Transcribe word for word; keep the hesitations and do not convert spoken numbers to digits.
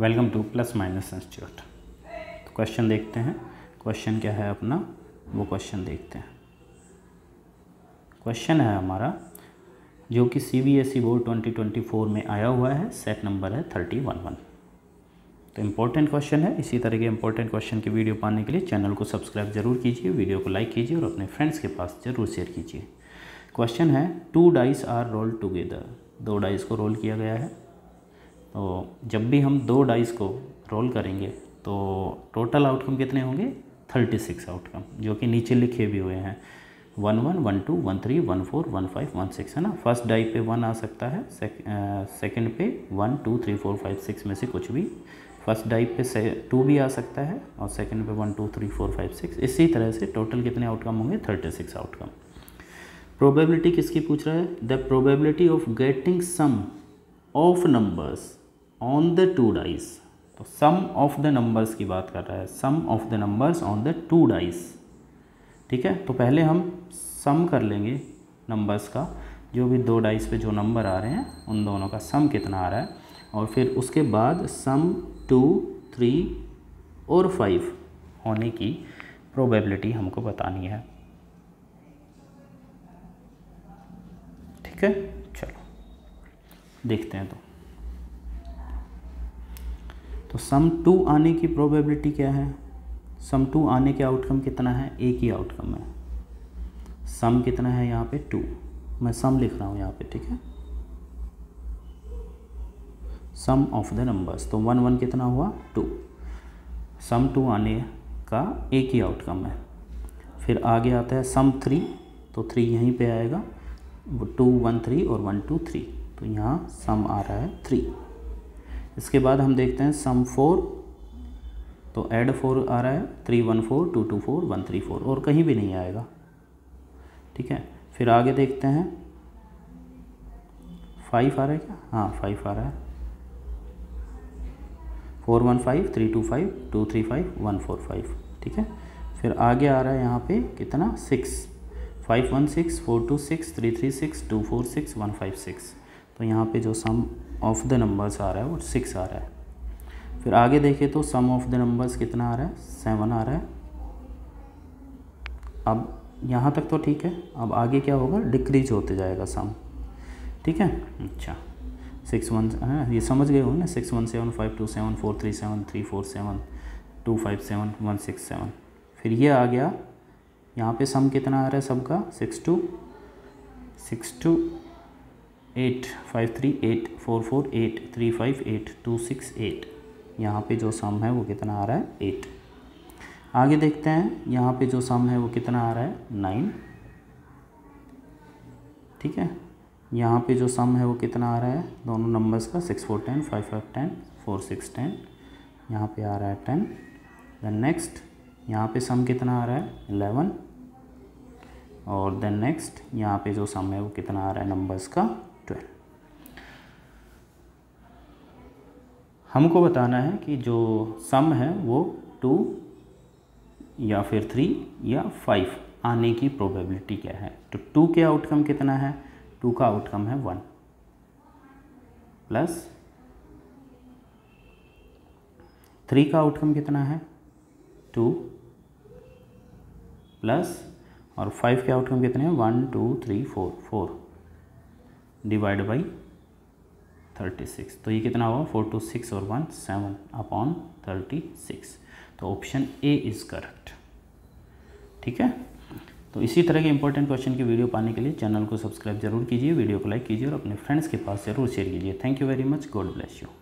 Welcome to plus minus institute. तो question देखते हैं। क्वेश्चन क्या है अपना, वो क्वेश्चन देखते हैं। क्वेश्चन है हमारा जो कि C B S E board twenty twenty four में आया हुआ है। सेट नंबर है थर्टी वन वन। तो इम्पोर्टेंट क्वेश्चन है। इसी तरह के इम्पोर्टेंट क्वेश्चन की वीडियो पाने के लिए चैनल को सब्सक्राइब जरूर कीजिए, वीडियो को लाइक कीजिए और अपने फ्रेंड्स के पास जरूर शेयर कीजिए। क्वेश्चन है two dice are roll together. दो डाइस को रोल किया गया है। तो जब भी हम दो डाइस को रोल करेंगे तो टोटल आउटकम कितने होंगे, थर्टी सिक्स आउटकम, जो कि नीचे लिखे भी हुए हैं। One one one two one three one four one five one six है ना। फर्स्ट डाई पे वन आ सकता है, सेकंड पे one two three four five six में से कुछ भी। फर्स्ट डाई पे टू भी आ सकता है और सेकंड पे one two three four five six. इसी तरह से टोटल कितने आउटकम होंगे, थर्टी सिक्स आउटकम। प्रोबेबिलिटी किसकी पूछ रहा है, the probability of getting sum of numbers on the two dice. तो सम ऑफ द नंबर्स की बात कर रहा है, sum of the numbers on the two dice. ठीक है, तो पहले हम सम कर लेंगे नंबर्स का, जो भी दो डाइस पे जो नंबर आ रहे हैं उन दोनों का सम कितना आ रहा है, और फिर उसके बाद सम टू थ्री और फाइव होने की प्रोबेबिलिटी हमको बतानी है। ठीक है, चलो देखते हैं। तो तो सम टू आने की प्रोबेबिलिटी क्या है, सम टू आने के आउटकम कितना है, एक ही आउटकम है। सम कितना है यहाँ पे, टू। मैं सम लिख रहा हूँ यहाँ पे, ठीक है। सम ऑफ द नंबर्स, तो वन वन कितना हुआ, टू। सम टू आने का एक ही आउटकम है। फिर आगे आता है सम थ्री, तो थ्री यहीं पे आएगा, टू वन थ्री और वन टू थ्री, तो यहाँ सम आ रहा है थ्री। इसके बाद हम देखते हैं सम फोर, तो ऐड फोर आ रहा है, three one four two two four one three four, और कहीं भी नहीं आएगा। ठीक है, फिर आगे देखते हैं फाइव आ रहा है क्या, हाँ फाइव आ रहा है, four one five three two five two three five one four five. ठीक है, फिर आगे आ रहा है यहाँ पे कितना, six, five one six four two six three three six two four six one five six. तो यहाँ पे जो सम ऑफ द नंबर्स आ रहा है वो सिक्स आ रहा है। फिर आगे देखें तो सम ऑफ द नंबर्स कितना आ रहा है, सेवन आ रहा है। अब यहाँ तक तो ठीक है, अब आगे क्या होगा, डिक्रीज होते जाएगा सम। ठीक है, अच्छा सिक्स वन, हाँ ये समझ गए हो ना, six one seven five two seven four three seven three four seven two five seven one six seven. फिर ये आ गया, यहाँ पे सम कितना आ रहा है सबका, six two six two eight five three eight four four eight three five eight two six eight. यहाँ पे जो सम है वो कितना आ रहा है, एट। आगे देखते हैं, यहाँ पे जो सम है वो कितना आ रहा है, नाइन। ठीक है, यहाँ पे जो सम है वो कितना आ रहा है, दोनों नंबर्स का, six four ten five five ten four six ten, यहाँ पे आ रहा है टेन। देन नेक्स्ट यहाँ पे सम कितना आ रहा है, इलेवन। और देन नेक्स्ट यहाँ पे जो सम है वो कितना आ रहा है नंबर्स का, ट्वेल्व। हमको बताना है कि जो सम है वो टू या फिर थ्री या फाइव आने की प्रोबेबिलिटी क्या है। तो टू के आउटकम कितना है, टू का आउटकम है वन, प्लस थ्री का आउटकम कितना है, टू, प्लस और फाइव के आउटकम कितने हैं, one two three four, four divide by thirty six. तो ये कितना हुआ, फोर टू सिक्स और one seven upon thirty six. तो ऑप्शन ए इज़ करेक्ट। ठीक है, तो इसी तरह के इंपॉर्टेंट क्वेश्चन की वीडियो पाने के लिए चैनल को सब्सक्राइब जरूर कीजिए, वीडियो को लाइक कीजिए और अपने फ्रेंड्स के पास जरूर शेयर कीजिए। Thank you very much, god bless you.